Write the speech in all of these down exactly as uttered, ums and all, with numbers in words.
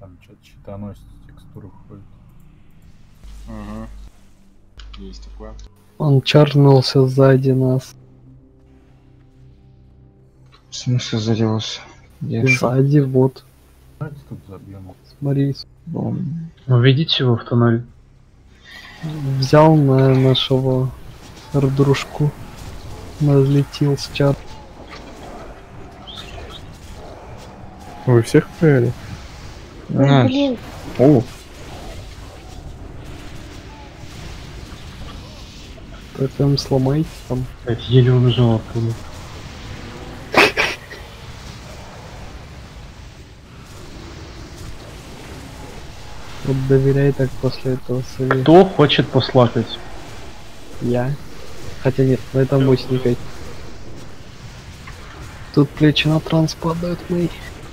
Там что-то щитоносец текстуры входит. Ага. Есть такое. Он чарнулся сзади нас. В смысле заделался? Где? Сзади, вот. Давайте тут забьем. Смотри. Бом. Уведите его в туннель. Взял на нашего дружку. Разлетел с чар. Вы всех проверили? А, Блин, О, Так там сломайте там. Это еле убежал оттуда. Вот доверяй так после этого совета. Кто хочет послакать? Я. Хотя нет, на этом мощника. Тут плечи на транс падают мои.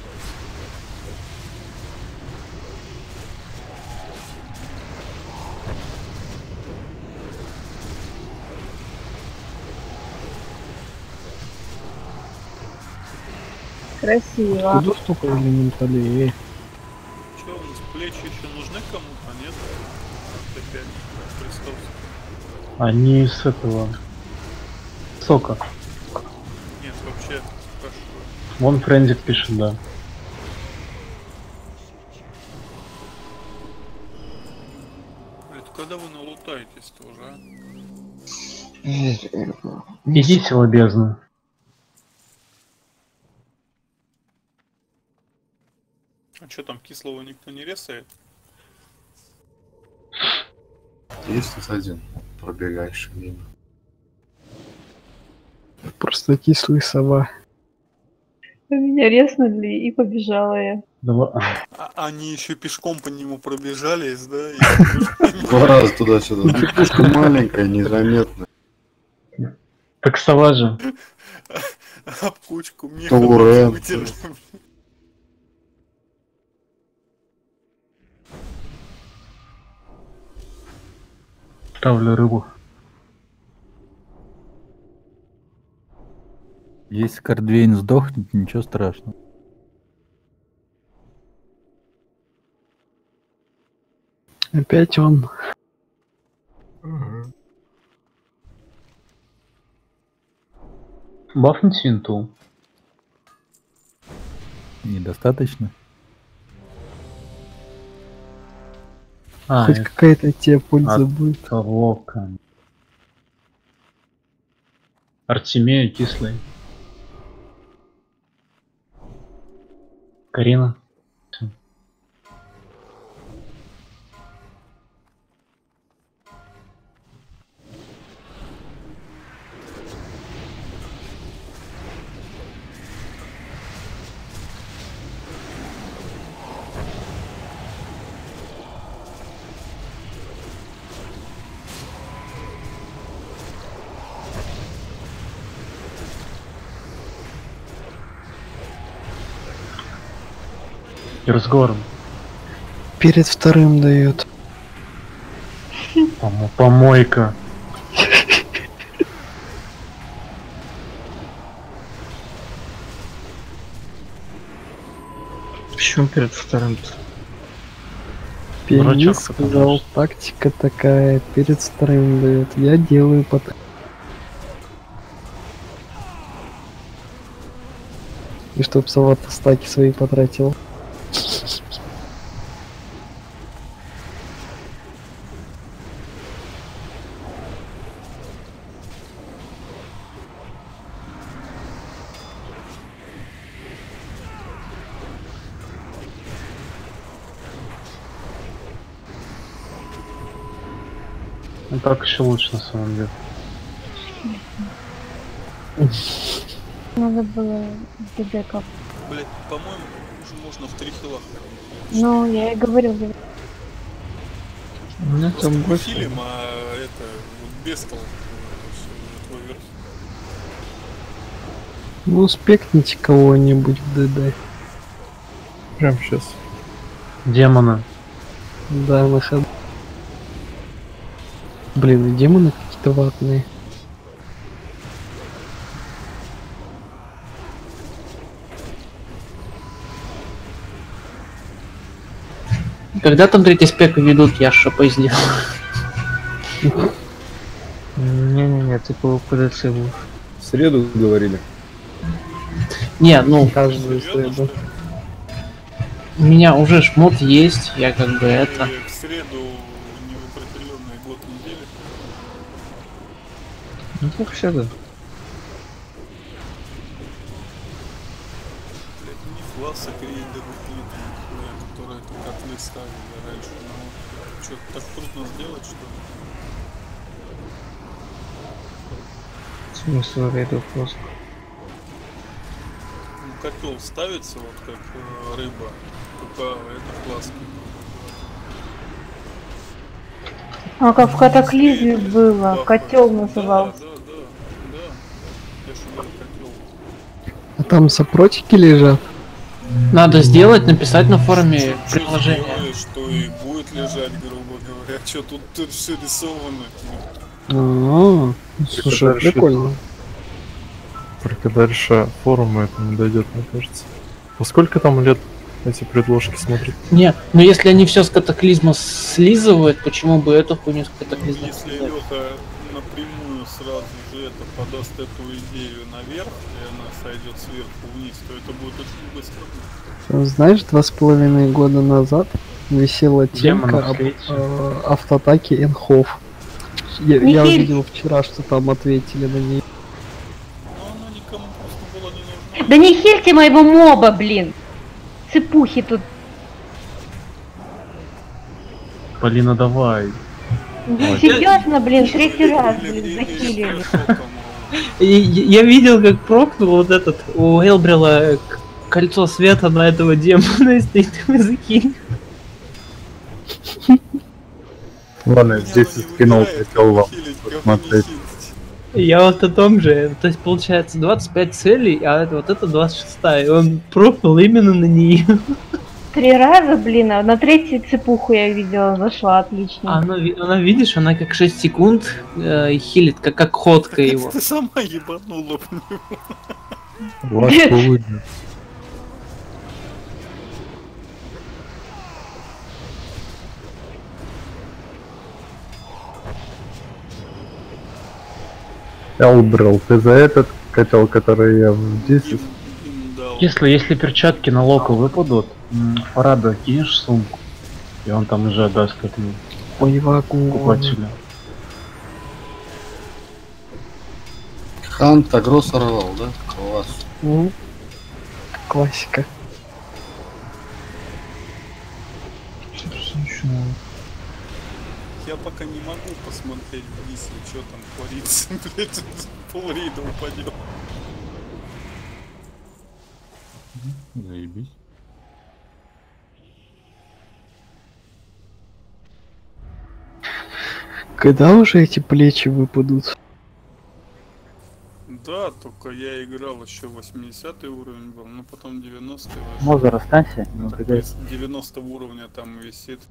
красиво. Куда столько элементалей? Че, у нас плечи еще нужны кому-то, нет? Опять Христос. Они с этого... Сока. Нет, вообще, спрашиваю. Вон Френзик пишет, да. Это когда вы налутаетесь-то уже, а? Идите в бездну. А что там, кислого никто не резает? Есть тут один пробегающий мимо. Просто кислый сова. Меня резнули и побежала я. Давай. А они еще пешком по нему пробежались, да? Два раза туда-сюда. Пушка маленькая, незаметная. Так сова же. Об кучку мне Турен. Ставлю рыбу. Если Кардвейн сдохнет, ничего страшного. Опять он. Бафнуть винту. Недостаточно. А, Хоть это какая-то от тебя польза от будет. того, как... Артемия кислый. Карина. И разговором. Перед вторым дает. Помо- Помойка. Почему перед вторым? Пианист Дурачок сказал, потому тактика такая, перед вторым дает. Я делаю под... И чтоб сова-то стаки свои потратил. Ну так еще лучше на самом деле. Надо было ДД как. Блять, по-моему, уже можно в три хилах. Ну, я и говорил, говорил. У меня там больше. Фильм, а это вот без толку. Твой верх. Ну, спекните кого-нибудь в ДД. прям сейчас. Демона. Да, на ходу. Блин, и демоны какие-то ватные. Когда там третий спек ведут, я шопой сделал. Не-не-не, ты по ПДЦ будешь. В среду говорили. Не, ну, Каждую Серьезно, среду. что ли? у меня уже шмот есть, я как бы это... И в среду не в определенный год недели. Ну как всегда. Блядь, не фласок рейдеров нет, нихуя, которые только котлы ставили раньше. Ну, что, так трудно сделать, что ли? Смысл рейдов просто. Ну, котел ставится, вот как э, рыба, только это фласки. А как в катаклизме было, Да, котел да, назывался. Да, да, да, да. Я же говорю, котел. А там сопротики лежат. Надо сделать, написать на форуме Чё приложение. сделаешь, что и будет лежать, грубо говоря. Что тут, тут все рисовано. А, слушай, дальше- прикольно. Только дальше форума это не дойдет, мне кажется. Во сколько там лет эти предложки смотрят? Не, но если они все с катаклизма слизывают, почему бы эту хуйню с катаклизма Если слизать? Леха напрямую сразу же это подаст эту идею наверх, и она сойдет сверху вниз, то это будет очень быстро. Знаешь, два с половиной года назад висела темка Демонов об слить. э, автотаке Энхоф. Я, я Михель. увидел вчера, что там ответили на ней. Но она никому просто была не нужна. Да не хильте моего моба, блин! Цепухи тут. Полина, давай. Серьезно, блин, третий раз, Или- блин, или- или захилили. хорошо, по-моему. И- Я видел, как прокнул вот этот у Элбрила к- кольцо света на этого демона и стоит и закинь. Ладно, Меня здесь оно не скинул, выделяет, хотел вам как хилить, как посмотреть. не хилить. Я вот о том же, то есть получается двадцать пять целей, а это, вот это двадцать шесть, и он прокнул именно на нее. Три раза, блин, а на третью цепуху я видела, зашла отлично. Она, ви- она, видишь, она как шесть секунд э, хилит, как, как ходка его. Ты сама ебанула в него. Вас полудня. Элбрил, ты за этот котел, который я в десять? Им, им дал. Если, если перчатки на локу выпадут, м, Фарада кинешь сумку, и он там уже отдаст этому Ой, вагон. покупателю. Хант агро сорвал, да? Класс. Ну, классика. Я пока не могу посмотреть вниз, что там творится. Блять, полрейда упадет. Заебись. Когда уже эти плечи выпадут? Да, только я играл еще восьмидесятый уровень был, но потом девяностый. вышел. Моза, расстанься. Ну, Так, какая- из девяностого уровня там висит.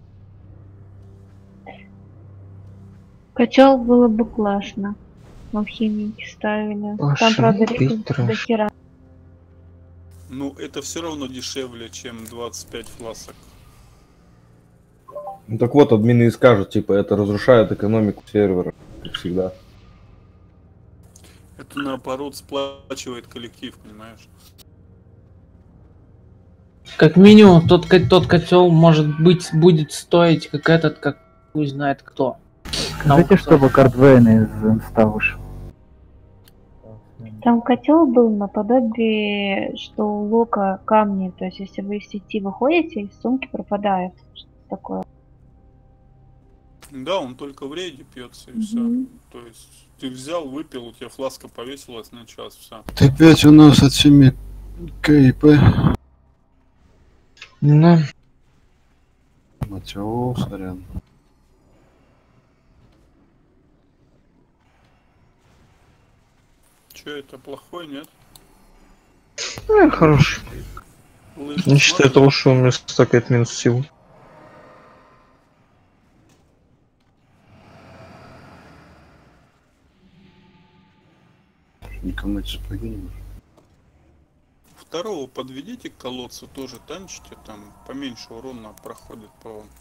Котел было бы классно. Мы в химике ставили. Там, Пошли правда, пить рекорд трэш. до хера. Ну, это все равно дешевле, чем двадцать пять фласок. Ну так вот, админы и скажут, типа, это разрушает экономику сервера, как всегда. Это наоборот сплачивает коллектив, понимаешь? Как минимум, тот, ко- тот котел может быть будет стоить как этот, как хуй знает кто. Скажите, чтобы Кардвейн из инста вышел. Там котел был наподобие, что у Лока камни, то есть если вы из сети выходите, из сумки пропадает. Что такое? Да, он только в рейде пьется и все. Мгм. То есть ты взял, выпил, у тебя фласка повесилась на час, все. Ты опять у нас от семи КИП. Ну, Матео, сорян. Че, это плохой, нет? ну, хороший. Лыжи Не считая смотришь? того, что у меня стакает минус силу. Никому эти сапоги не нужны. второго подведите к колодцу, тоже танчите, там поменьше урона проходит по вам.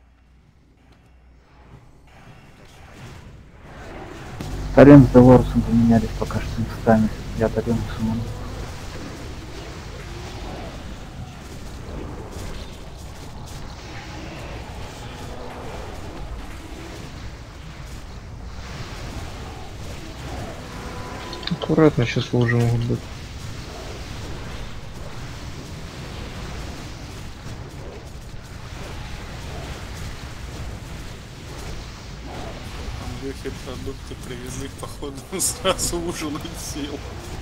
Тарен с Делорусом поменялись пока что местами. Я Тарен самому. Аккуратно, сейчас лужи могут быть. Лехи продукты привезли, походу сразу ужинать сел.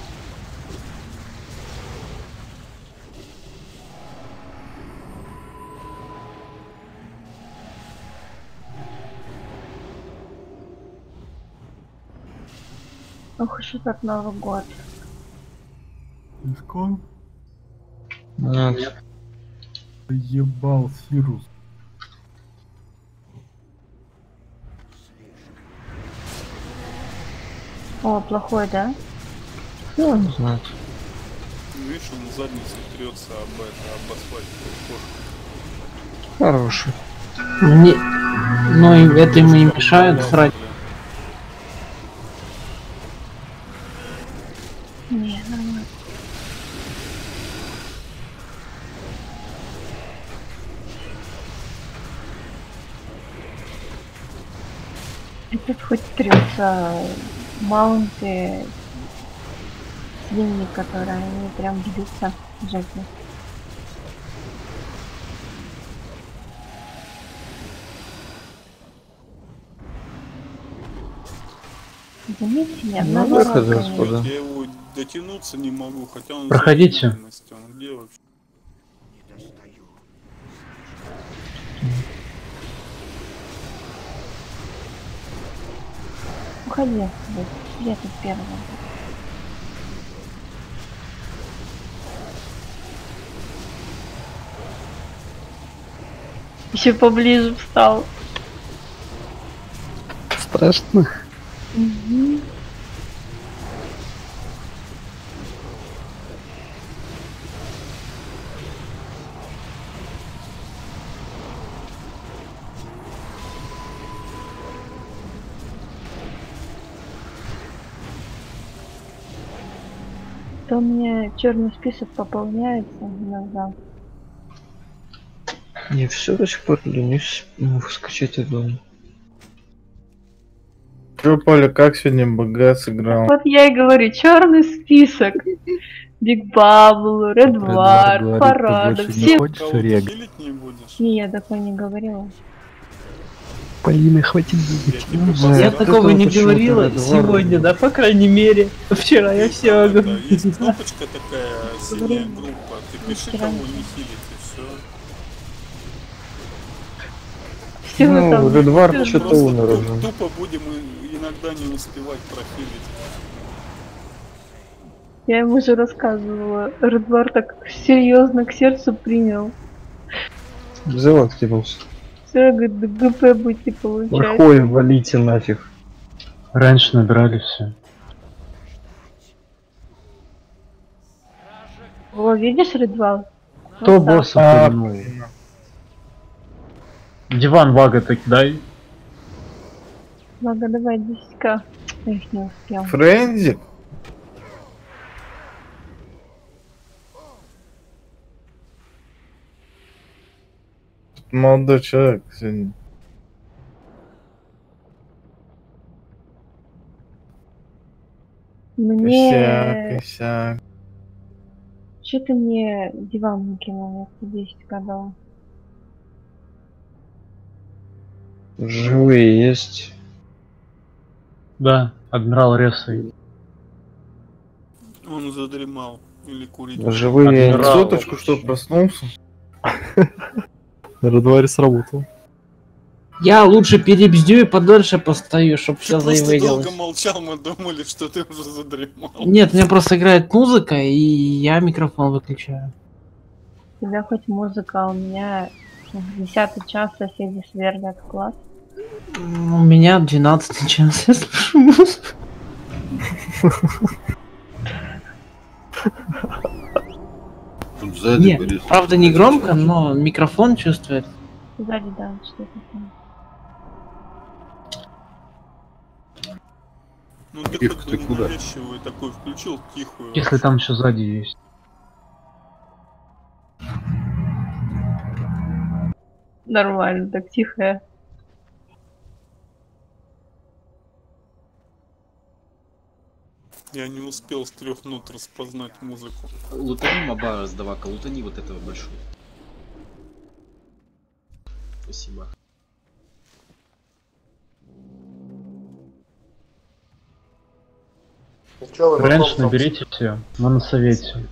Ох уж этот Новый год. Искон? Нет. Ебал Сирус. О, плохой, да? Я не знаю. Видишь, он задницей трется об это, об асфальт. Хороший. Не... Ну и это ему не мешает срать. Не, нормально. Этот хоть трется маунты свиньи, которые они прям бьются жестко. Заметьте, ни одного Выхода, рока нет. господа. Я его дотянуться не могу, хотя он... Проходите. Он где вообще? Уходи, я тут первый. Еще поближе встал. Страшно. Угу. То у меня черный список пополняется иногда. Не все до сих пор ленюсь ну, скачать аддон. Чё, Поля, как сегодня БГ сыграл? Вот я и говорю, черный список. Биг Бабл, Редвард, Парада, все. Кого-то хилить не будешь? Не, я такое не говорила. Полины, хватит Я бегать. типа Ну, базар- Я такого не говорила сегодня, да, по крайней мере. Вчера я Есть, все да, говорю. есть кнопочка такая, синяя группа. Ты пиши, кого не хилить, и все. Все Ну, там. Редвард всё что-то Просто умер туп- уже. тупо будем и- иногда не успевать прохилить. Я ему уже рассказывала. Редвар так серьезно к сердцу принял. Взял, активился. Все, говорит, ГП будете получать. Ой, валите нафиг. Раньше набирали все. О, видишь, Редвар? Кто Вот так. босса пульнул? Диван вага так дай. Ладно, давай десять ка. Я их не успел. Френзик? Молодой человек сегодня. Мне... Косяк, косяк. Че ты мне диван накинул вместо десять ка дал? Живые есть. Да, адмирал Ресой. Он задремал. Или курить. Живые есть. Адмирал. Соточку, что, проснулся? На Редваре сработал. Я лучше перебздю и подольше постою, чтоб Ты все просто заявилось. долго молчал, мы думали, что ты уже задремал. Нет, у меня просто играет музыка, и я микрофон выключаю. У тебя хоть музыка, а у меня в десятый час соседи сверлят класс. М, У меня двенадцатый час, я слышу музыку. Сзади Не, Борис. правда не громко, но микрофон чувствует. Сзади, да, что-то такое. Ну ты Кирка, хоть ты бы куда? ненавязчивый такой включил, тихую. Если там еще сзади есть. Нормально, так тихо. Я не успел с трех нот распознать музыку. Лутани моба сдавака, лутани вот этого большого. Спасибо. Раньше наберите все, мы на совете.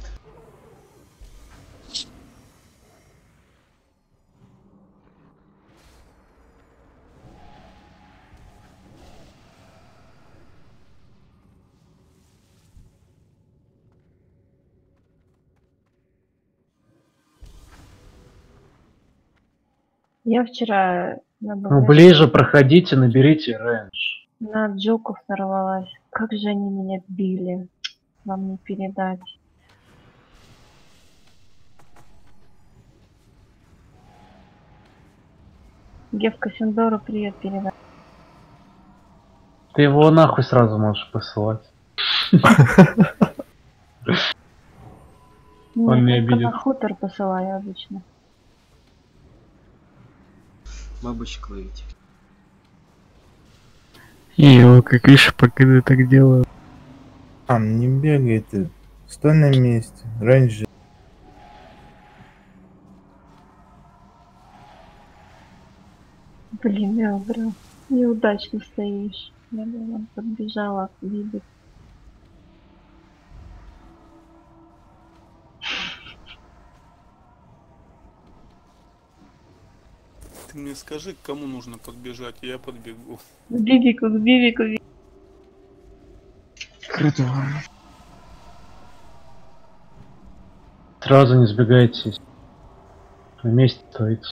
Я вчера на, Ну ближе проходите, наберите рейндж. на джоков сорвалась. Как же они меня били. Вам не передать. Гевка Синдору привет передай. Ты его нахуй сразу можешь посылать. Он не Я только обидит. на хутор посылаю обычно. Бабочек ловите. Йо, как видишь, покиды так делают. Там не бегай ты. Стой на месте. Раньше. Блин, я убрал. Неудачно стоишь. Я бы подбежала видеть. Ты мне скажи, к кому нужно подбежать, и я подбегу. К Бибику, к Бибику. Сразу не сбегайте. На месте стойте.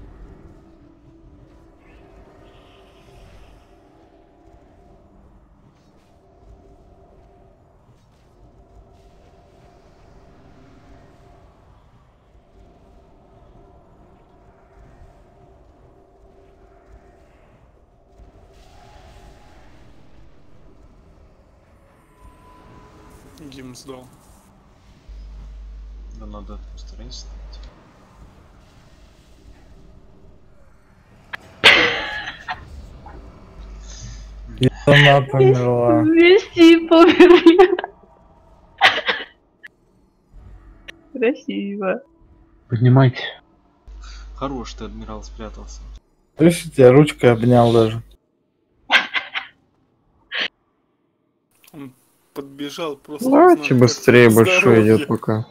Гим сдал. Да надо постараться ставить. И сама померла. Вместе померли. Красиво. Поднимайте. Хорош ты, адмирал, спрятался. Слышите, тебя ручкой обнял даже. Он подбежал просто. Давайте быстрее, большой идет пока.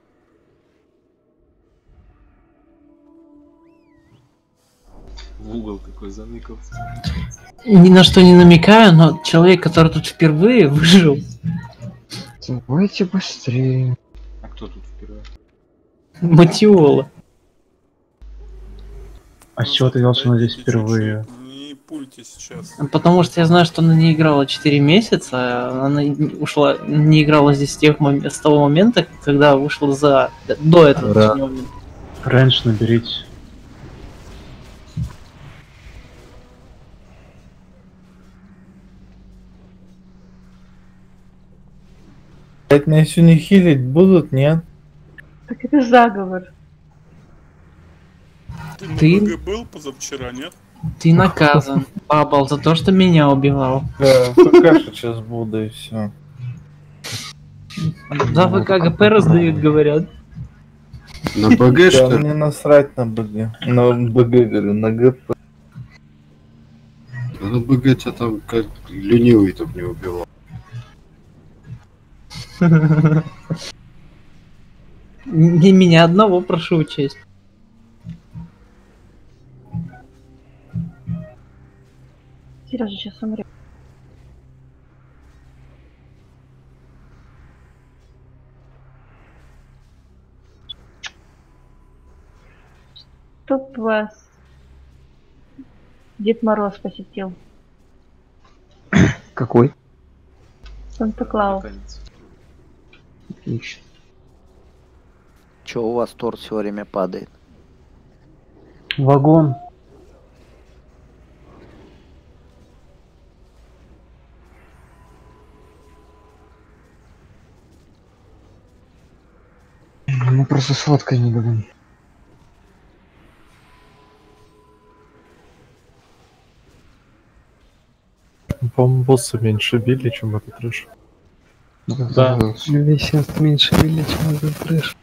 В угол такой заныкался. Ни на что не намекаю, но человек, который тут впервые выжил. Давайте быстрее. А кто тут впервые? Матиола. А с чего ты взял, что она здесь впервые? Не пульте сейчас. Потому что я знаю, что она не играла четыре месяца, она ушла, не играла здесь с, тех мом... с того момента, когда вышла за... до этого. Да. момента. Раньше наберите. Блять, меня сегодня хилить будут, нет? Так это заговор. Ты на Ты- БГ был позавчера, нет? Ты наказан, Бабл, за то, что меня убивал. Да, ФК сейчас буду и все. За ВК ГП раздают, говорят. На БГ, Да, что ли? мне насрать на БГ. На БГ, говорю, на ГП. На БГ тебя там как ленивый там не убивал. Не меня одного прошу учесть. Сережа сейчас умрет. Тут вас Дед Мороз посетил. Какой? Санта-Клаус. Отлично. Чё у вас торт все время падает? Вагон. Мы просто сладкое не будем. По-моему, босса меньше били, чем этот трэш. Да. Весят меньше били, чем этот трэш.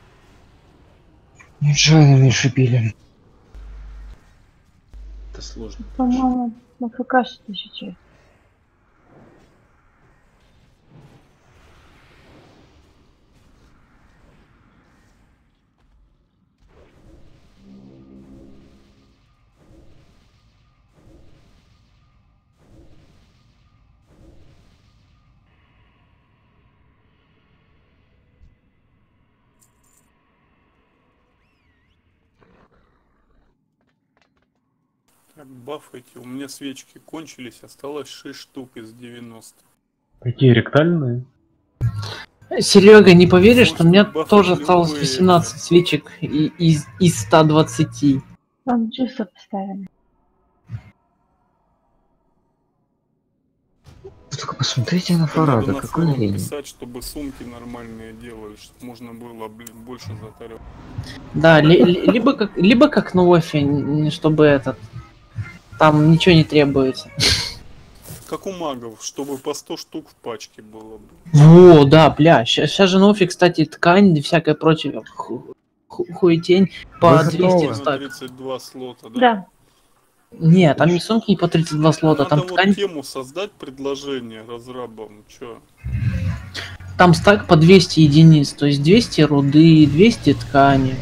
Ничего не меньше били. Это сложно. По-моему, на ФК что-то сейчас. Так, бафайте. У меня свечки кончились, осталось шесть штук из девяноста. Какие ректальные? Серега, не поверишь, что у меня бафать тоже осталось любые. восемнадцать свечек и- из, из ста двадцати. Там джуса поставили. Вы только посмотрите на Это надо Фарада, на какой форум лень. писать, чтобы сумки нормальные делали, чтобы можно было, блин, больше затарить. Да, ли- ли- либо как, либо как на офе, н- чтобы этот, там ничего не требуется. Как у магов, чтобы по сто штук в пачке было. Блин. Во, да, бля, сейчас же на офе, кстати, ткань и всякое прочее, ху- ху- хуетень по Вы двести готовы? стак. тридцать два слота, да? Да. Нет, там не сумки не по тридцать два слота, Надо там вот ткань, тему создать, предложение разрабам, чё? там стак по двести единиц, то есть двести руды, двести ткани.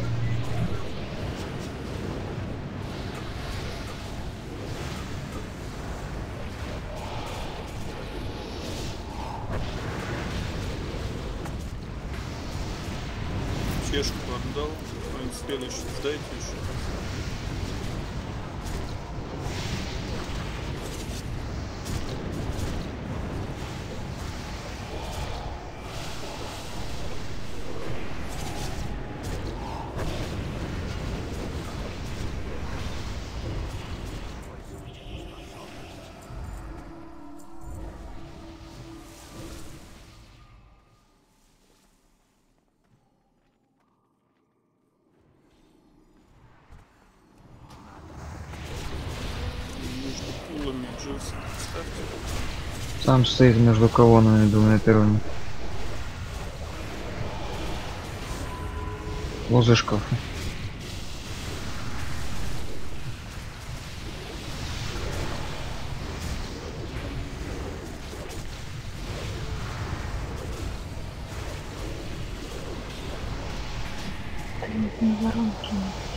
Чешку отдал, а следующий сдайте еще. Между пулами джуз. Ставьте. Сам стоит между колоннами двумя первыми. Возле шкафа. На воронке.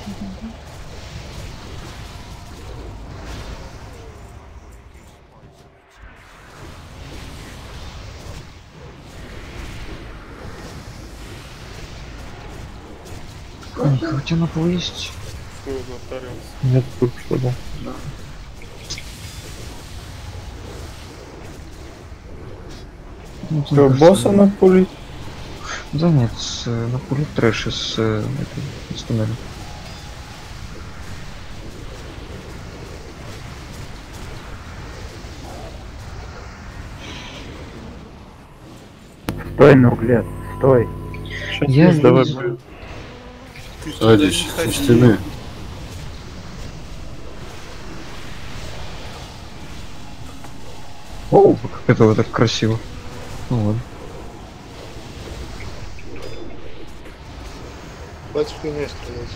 Ой, у тебя на пол есть? Кто затарился? Нет, только что был. Ну, Что, босса на пули? Да нет, с, э, на пуле трэш из, э, этой, из туннеля. Стой, нуклет, стой. Сейчас Я есть, давай вижу. будет. Сзади, со стены. Оу, как это вот так красиво. Ну ладно. Батюшка не стрелять.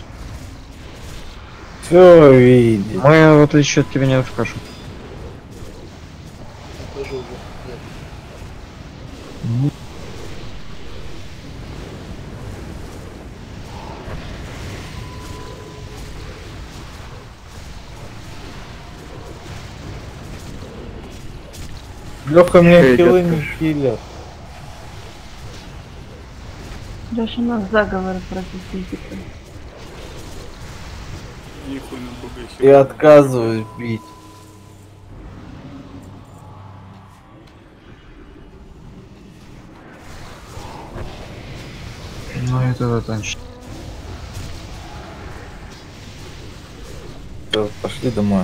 Все видит. Ну я в отличие от тебя не в кашу. Тоже уже. Нет. Леха мне Эй, хилы детка. не хилят. Даже у нас заговор против физики. Нихуй на БГ. Я отказываюсь бить. Ну это да, танчит. Да, пошли домой.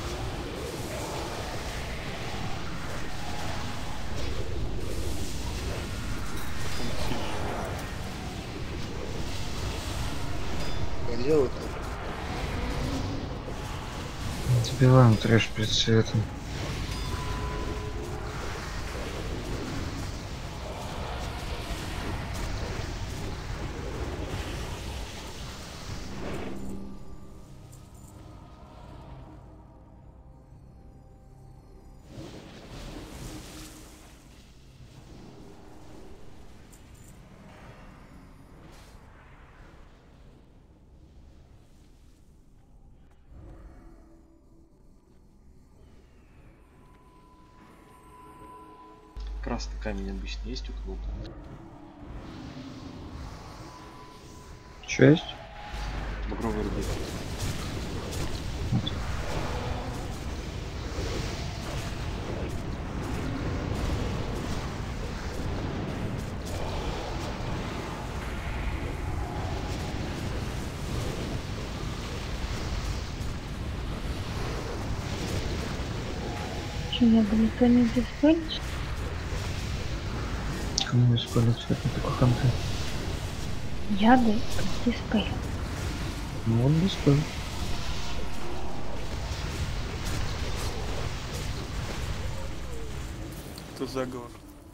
Где вы там? Забиваем трэш перед светом. Красный камень обычно есть у кого-то? Что есть? Багровый рубин. Что, не было никто не диспелить? Кому использовать цвет на такой контент? Яды диспель. Ну он диспель. Это заговор.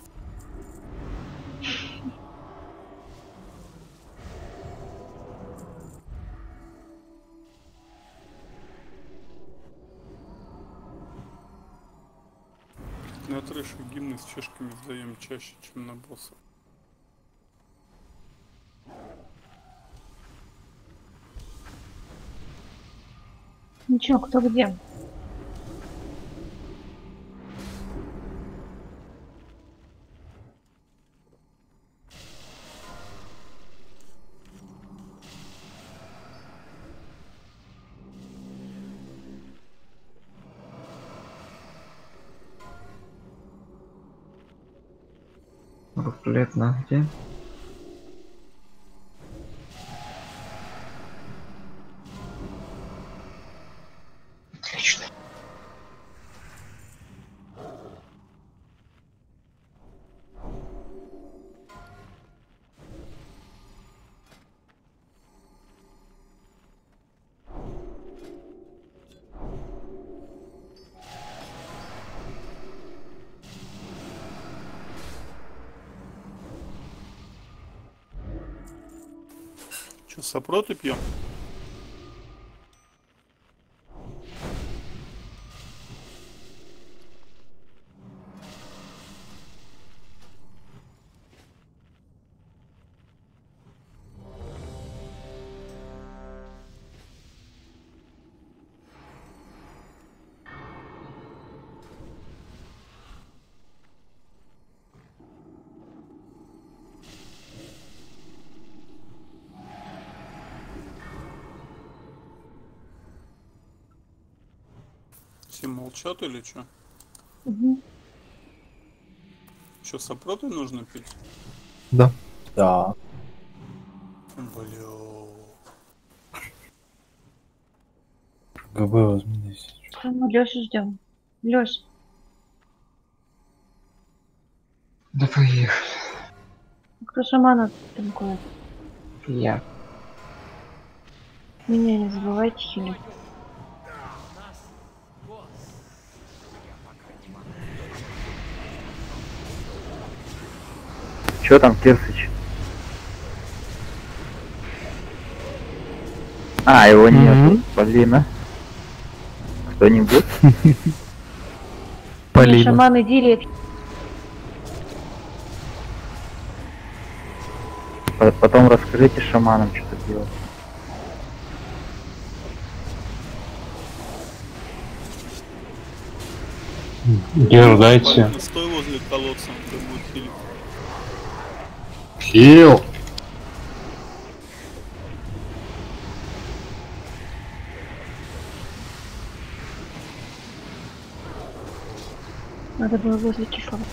На трэше гимны с чешками вдаем чаще, чем на боссов. Ничего, кто где? Руфлет на где? Отлично. Че, сопроты пьем? Все молчат или что? Угу. Че, сопроты нужно пить? Да. Да. Бля. ГБ возьми здесь. Мы Лёшу ждем. Лёш, Да поехали. кто шамана танкует? Я. Меня не забывайте хилить. Чё там, Кирсыч? А, его нету. Блин, а? Кто-нибудь? Полина. Шаманы директ. Потом расскажите шаманам, что делать. Гер, дайте. Стой возле колодца, кто будет хилить. Хил! Надо было возле кислого.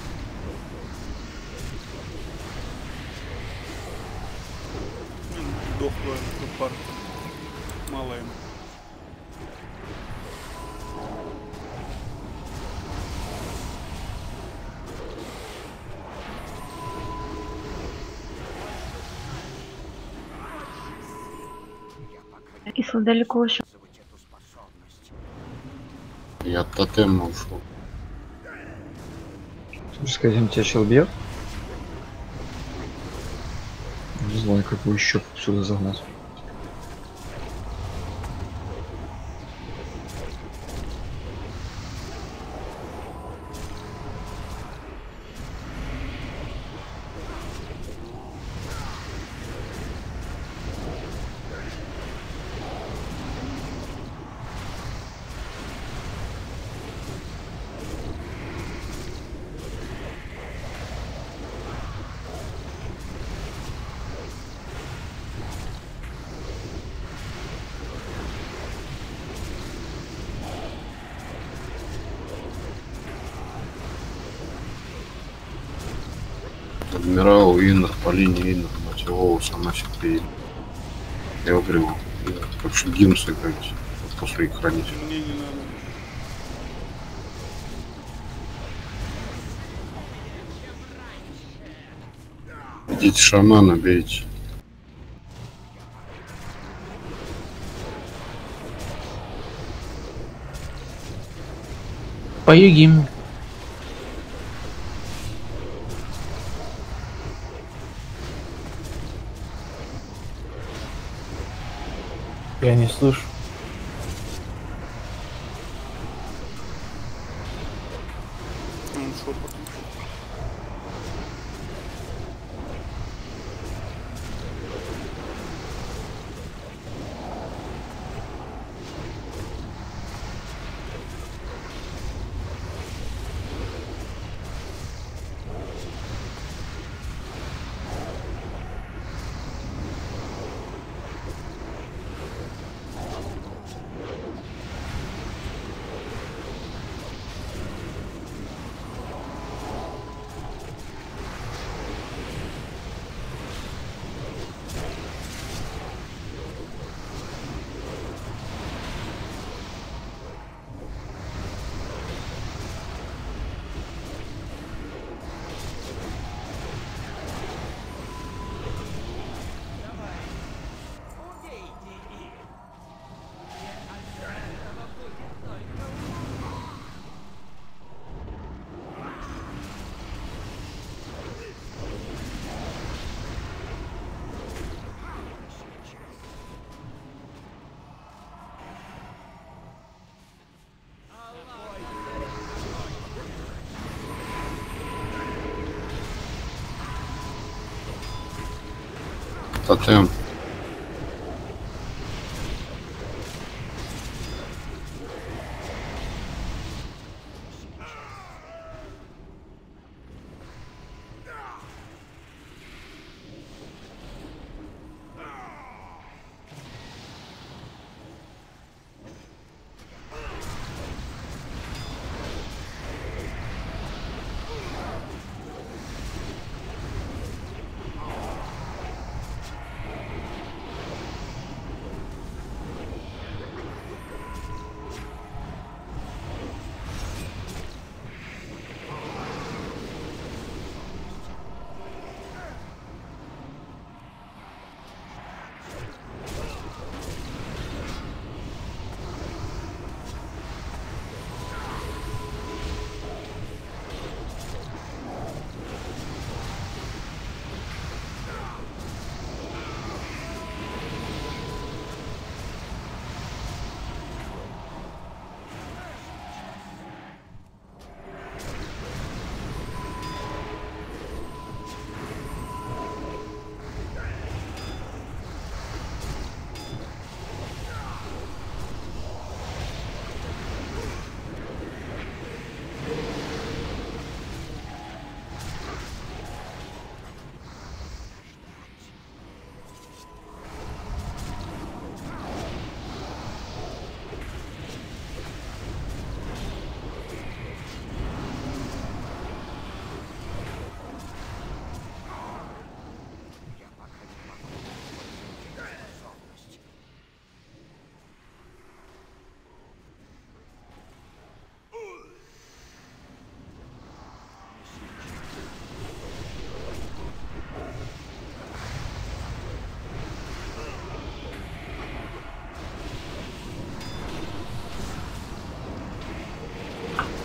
Дохла парка. Мало ему. Кисло далеко еще. Я от тотема ушел. Скажем, тебя чел бьет? Не знаю, как его еще сюда загнать. Адмирал Виннер по линии Виннер мотивовался на себе. Я говорю, как что гимн сыграть после их хранителей. Мне не надо. Идите шамана, бейте. Пою гимн. Я не слышу. Он шепотом. Тотем.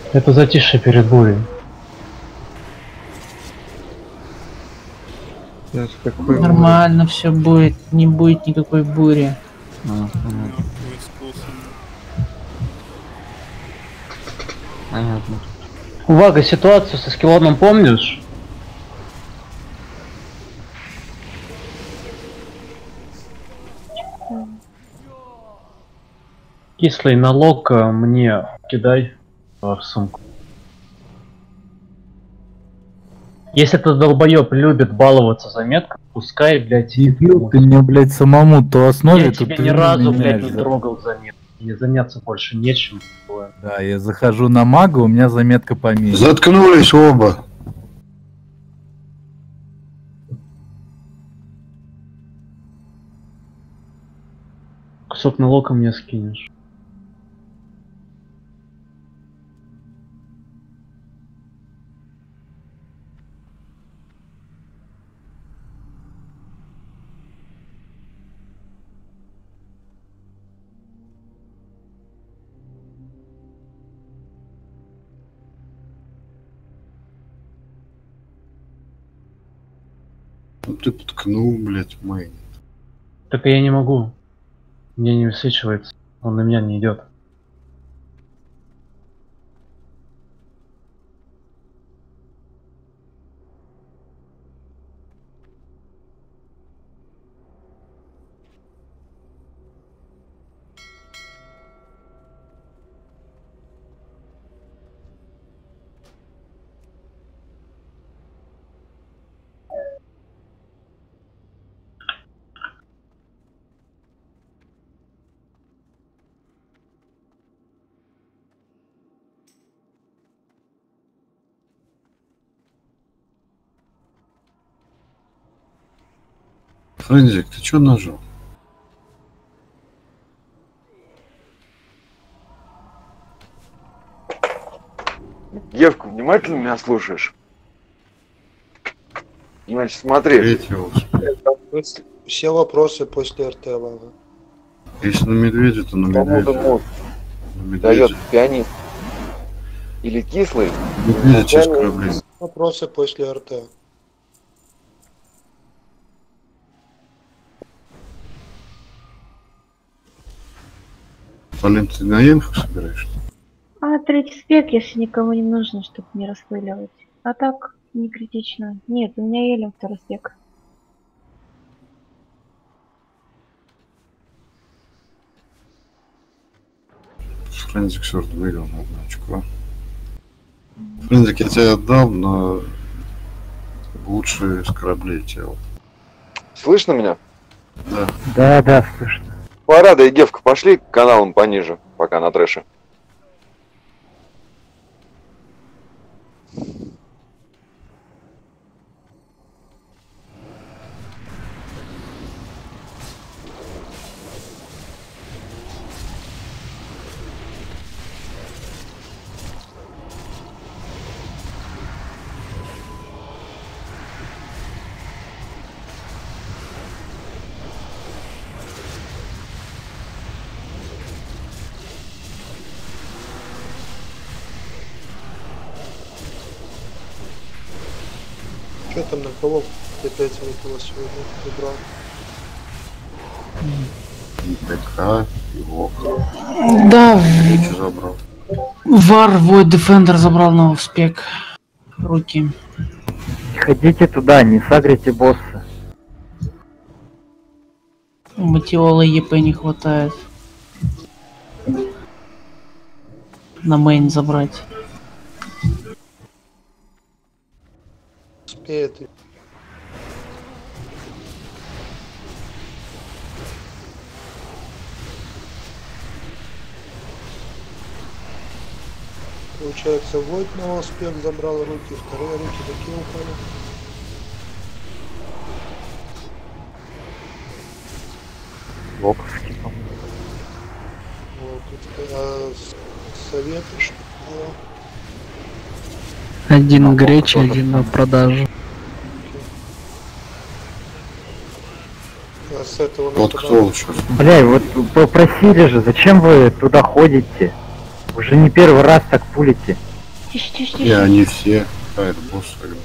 Это затишье перед бурей. Нормально все будет, не будет никакой бури. А, понятно. Понятно. Увага, ситуацию со скиллоном помнишь? Кислый налог мне кидай в сумку. Если этот долбоёб любит баловаться заметкой, пускай, блядь, Дебил, ты мне, блядь, самому то основе, я то тебя ты ни разу, блядь, меняешь, не да? трогал заметку. Мне заняться больше нечем. Да, я захожу на мага, у меня заметка поменьше. Заткнулись оба. Кусок налога мне скинешь. Ну ты поткнул, блядь, мой. Так я не могу. Мне не высвечивается. Он на меня не идет. Френзик, ты чё нажал? Девку, внимательно меня слушаешь? Значит, смотри. Все вопросы после РТ, Лава. Если на медведя, то на медведя. Кому-то мозг дает пианист. Или кислый. Медведя через корабли. Вопросы после РТ. Полин, ты на енхах собираешься? А, третий спек, если никому не нужно, чтобы не распыливать. А так, не критично. Нет, у меня еле второй спек. Френзик сорт выиграл на одно очко. Френзик, я тебе отдам, но лучше с кораблей тело. Слышно меня? Да. Да, да, слышно. Парада и девка пошли к каналам пониже, пока на трэше. Что там на кого ты пять выпало сегодня убрал? ПК и ВОК. Да. Ты что забрал? Вар, Void Defender забрал новый спек. Руки. Ходите туда, не сагрите босса. Мотивола ЕП не хватает. На мейн забрать. Спеет. Получается, Войт на успех забрал руки, вторые руки такие упали. Локовский, по-моему. Вот, а советы что было? Один гречи, один на продажу. А с этого Вот метода- кто лучше? Бля, вот попросили же, зачем вы туда ходите? Уже не первый раз так пулите. Тише, тише, И тише. они все. А, это босс тогда.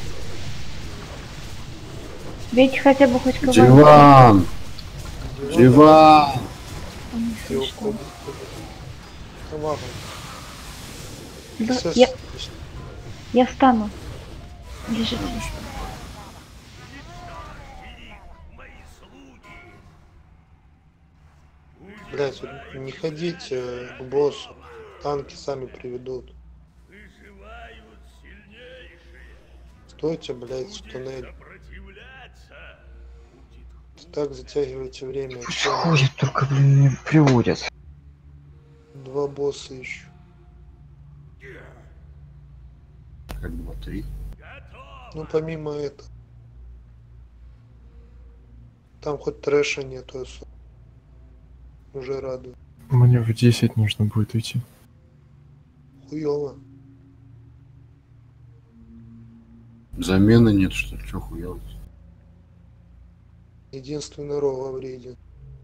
Бейте хотя бы хоть кого-то. Диван! Диван! Он не слышит. Ладно. Да, я... я встану. Лежите. Блять, не ходите к боссу. Танки сами приведут. Стойте, блять, в туннель. Так затягиваете время. Пусть ходят, только, блин, не приводят. Два босса еще. Как два, три? Ну, помимо этого. Там хоть трэша нету особо. Уже радует. Мне в десять нужно будет идти. Хуёво. Замены нет, что ли? Чё хуёво? Единственный Рова вреден.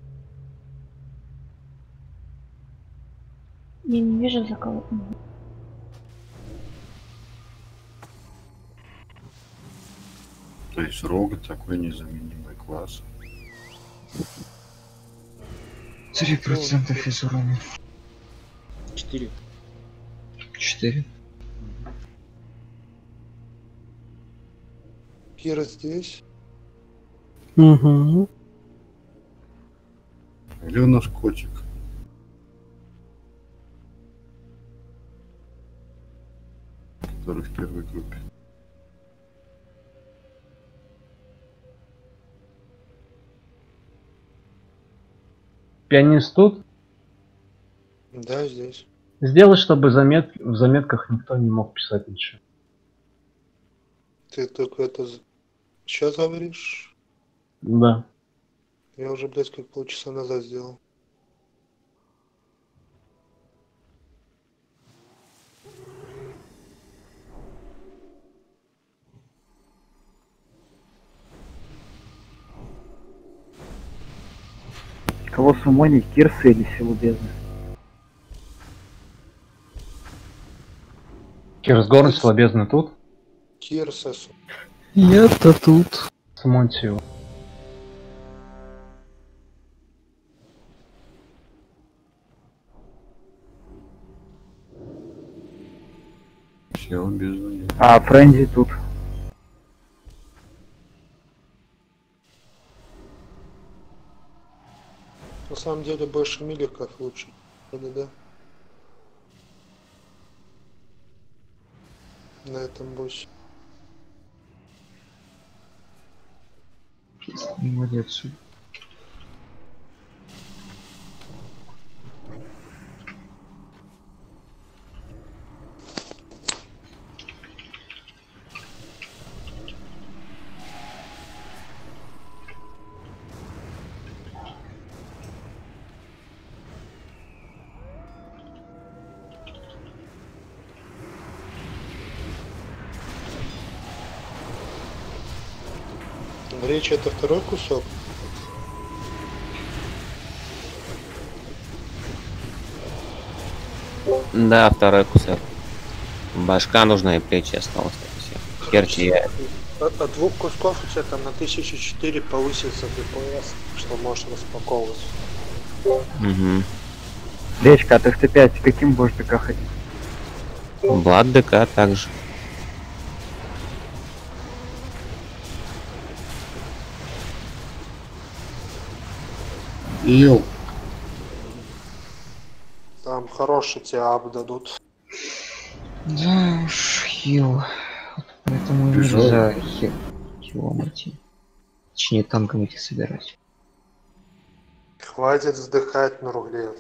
Я не вижу за кого. Мгм. То есть Рога такой незаменимый класс. Три процента из урона. Четыре. Четыре. Кира здесь. Угу. Где у нас котик? Который в первой группе. Пианист тут? Да, здесь. Сделай, чтобы замет... в заметках никто не мог писать ничего. Ты только это сейчас говоришь? Да. Я уже, блядь, как полчаса назад сделал. Кого сумонить, Кирса или Силу Бездны? Кирсгорн, Слобезный тут? Кирсас. Я-то тут. Смоньте его. Все без нуля. А, Френзи тут. На самом деле больше миликов лучше. Да-да-да. На этом боссе. Молодец. Речь это второй кусок. Да, второй кусок. Башка нужна и плечи осталось. Керчи я. От, от двух кусков у тебя там на тысячу четыре повысится ДПС, что можешь распаковывать. Угу. Речка, а ты в Т пять каким будешь ДК ходить? Влад ДК также. Ил. Там хороший тебе ап дадут. Да уж, хил. Поэтому Бежал. нельзя хил. Хилом идти. Точнее, танком идти собирать. Хватит вздыхать на ругле.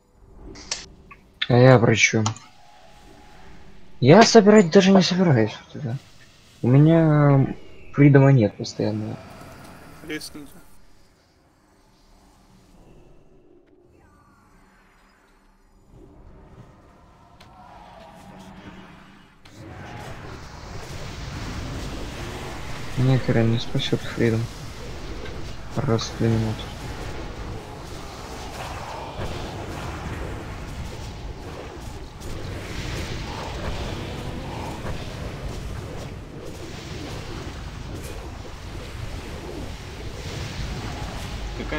А я про чё? Я собирать даже не собираюсь. Вот это. У меня фридома нет постоянного. Лестница. Некоторые не спасет фридом. Раз в две минуты.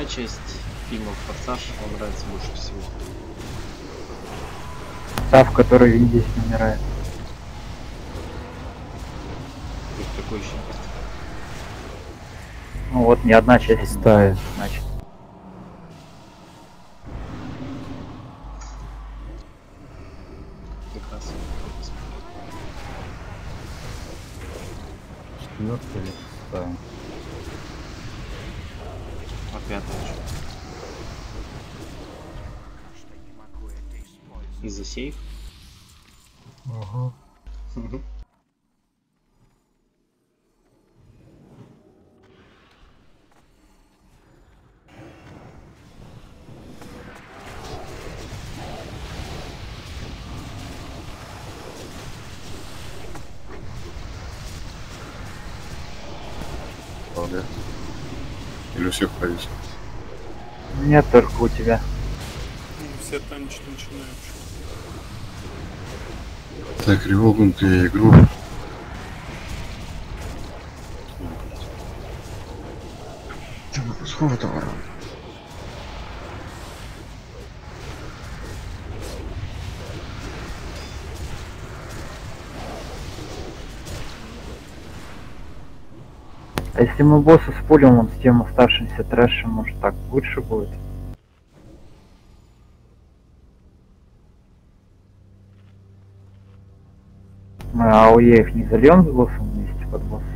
какая часть фильмов «Форсаж» вам нравится больше всего? Та, в которой Вин Дизель умирает. Какой еще? Ну вот, ни одна часть Стая. значит. Прекрасно. Четвертая или шестая. А пятая что? Из-за сейф? Ага. Вполне. Или у всех повесил? Нет, только у тебя. Ну, все танчи начинают. Так, револгнутую я игру. Сколько товара? А если мы босса спулим, он с тем оставшимся трэшем, может так лучше будет? Мы АОЕ их не зальем с боссом вместе под босс?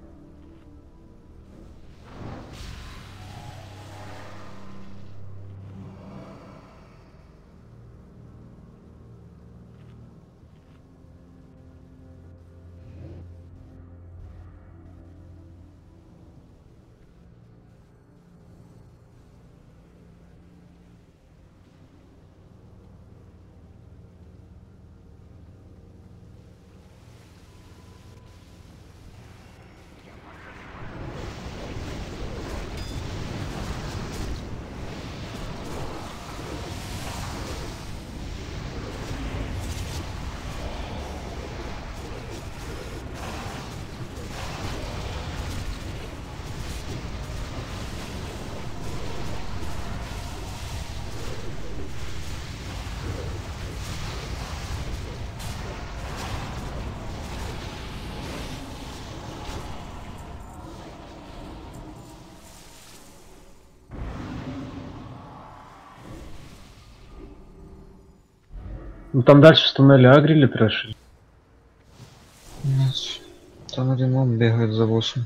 Ну там дальше в туннеле агрили трэшили. Нет. Там один он бегает за боссом.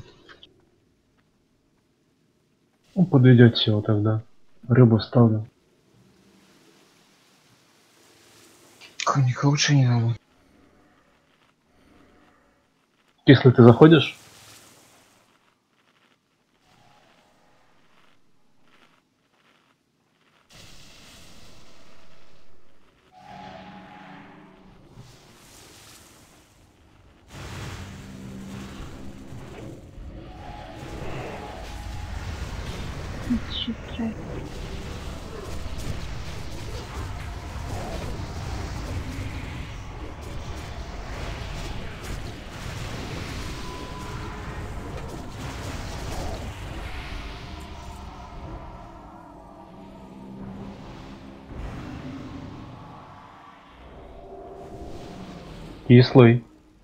Ну подойдет всего тогда. Рыбу ставлю. Коньяка лучше не надо. Если ты заходишь? Считай. Кислый.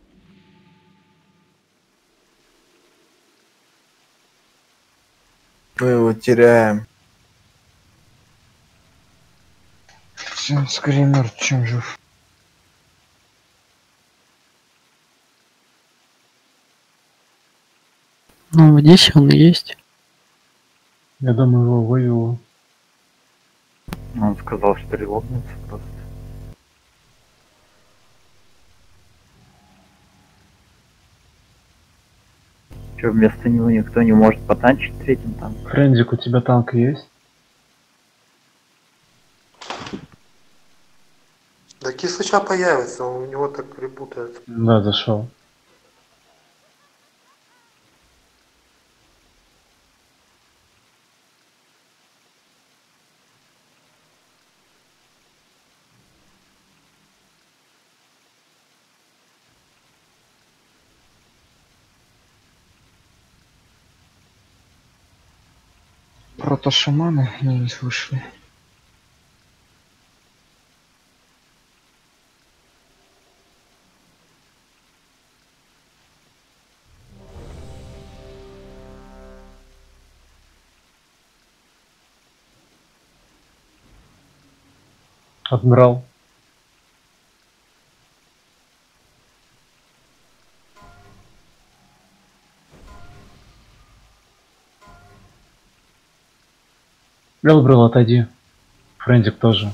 Мы его теряем. Все, скорее мертв, чем жив. Ну, здесь он есть. Я думаю, его вывело. Он сказал, что релогнется просто. Что, вместо него никто не может потанчить третьим там? Френзик, у тебя танк есть? Да кислыча появится, у него так репутает. Да, зашел. Протошаманы? Не, не слышали. Адмирал. Элбрил, отойди. Френдик тоже.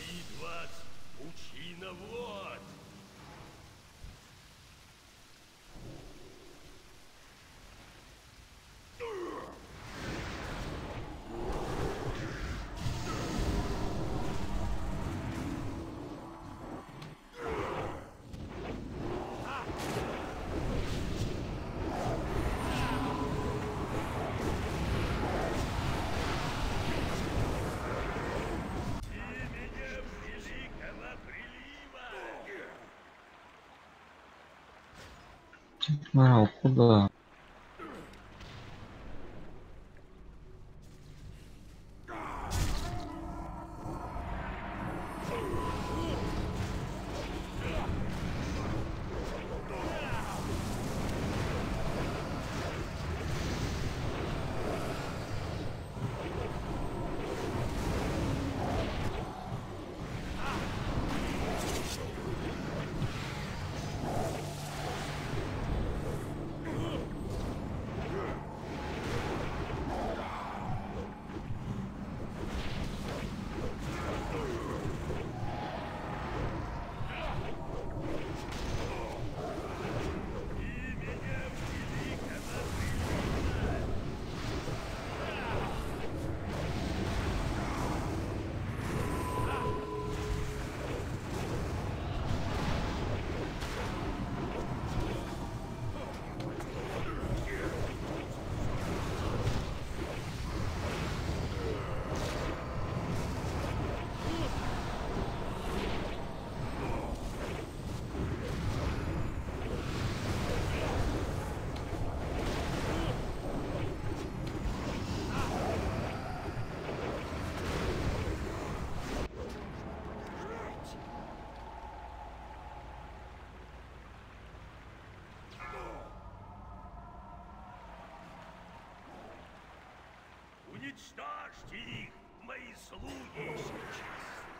Адмирал, куда? Уничтожьте их, мои слуги, сейчас.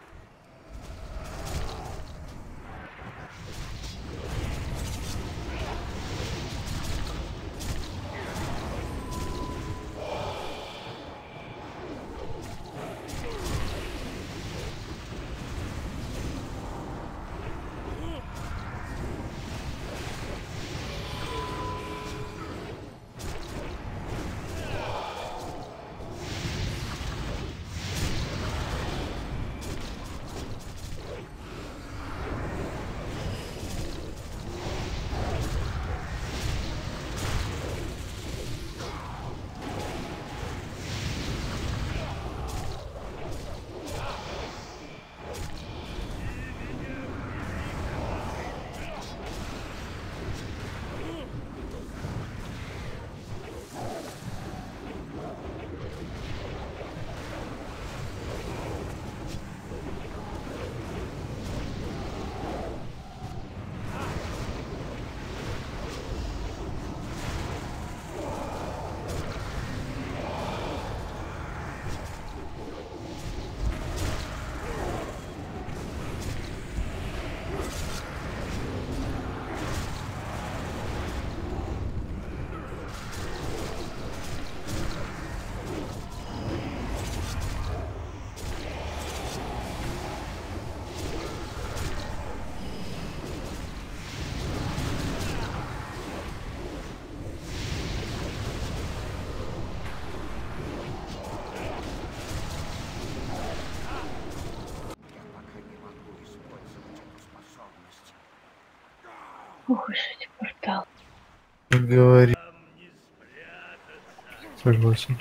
Ух уж эти порталы. Говори. Согласен.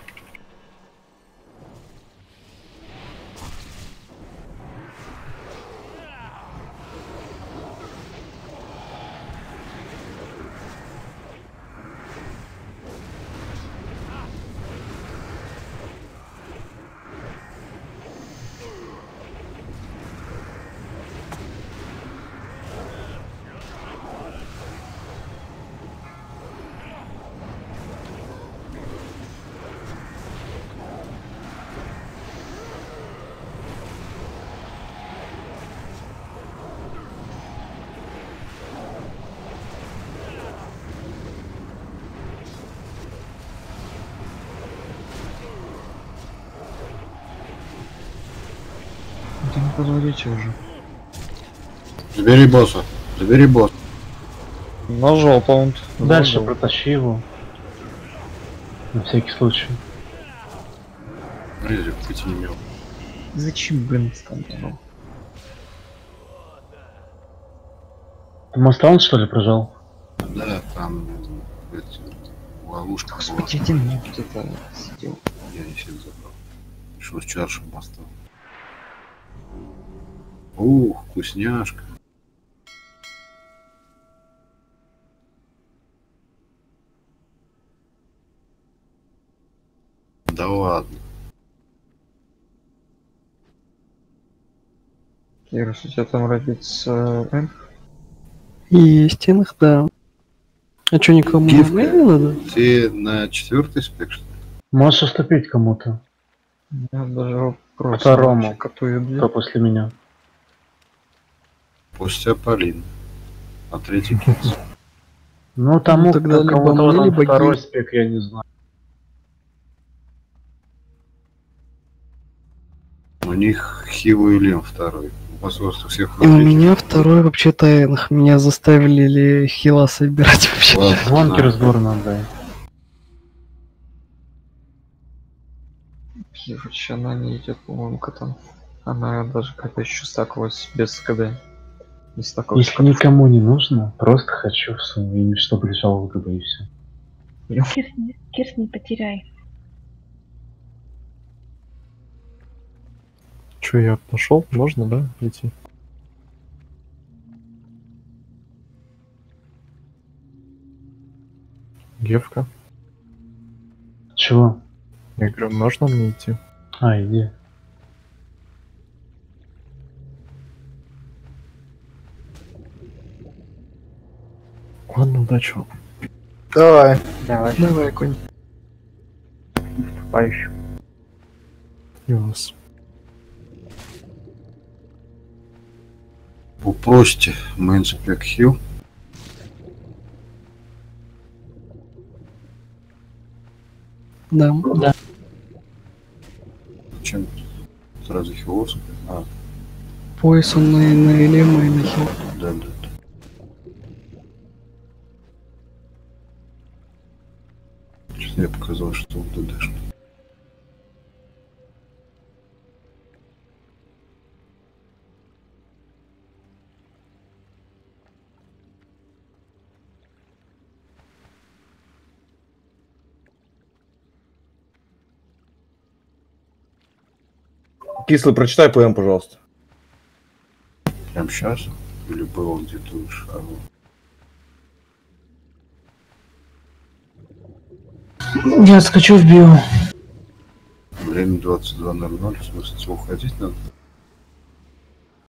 Позвоните уже. Забери босса. Забери босса. Нажал таунт. Дальше протащи его. На всякий случай. Френзик, быть не имел. Зачем, блин, стандартно? Ты Мастаун, что ли, прожал? Да, там эти, ловушка была. Господи, один мне где-то сидел. Я не всех забрал. Что с чаршем осталось? Ух, вкусняшка. Да ладно. Кирус, у тебя там родится М? Есть инх, да. А что, никому не надо? Ты на четвертый спек, что ли? Можешь уступить кому-то. Я даже вопрос. Второму. Кто Кто после меня? После тебя Полин. А третий Ну тому, Ну, тогда либо кому-то мне, там либо второй Гиль. спек, я не знаю. У них Хиву и Лем второй. У вас просто всех И у меня второй вообще-то энх. Меня заставили ли хила собирать вообще. Звонки разбор надо. Короче, она не идет, по-моему, катан. Она даже как-то еще стаковалась без КД. Без такого. Если никому не нужно, просто хочу в свой имя, чтобы лежал в ГБ и все. Кирс, не- Кирс, не потеряй. Че, я пошел? Можно, да, идти? Гевка. Чего? Я говорю, можно мне идти? А, иди. Ладно, удачи вам. Давай. Давай. Давай, конь. Вступающий. И у вас. Упросьте мейн спек хил. Да. Да. Чем сразу хиловская? А, Пояс он на, на Элему и на хил. да, да. Что-то я показал, что он ДДшный. Кислый, прочитай ПМ, пожалуйста. Прям сейчас? Или был он где-то выше? А вот. Я скачу в био. Время двадцать два ноль ноль, в смысле, уходить надо?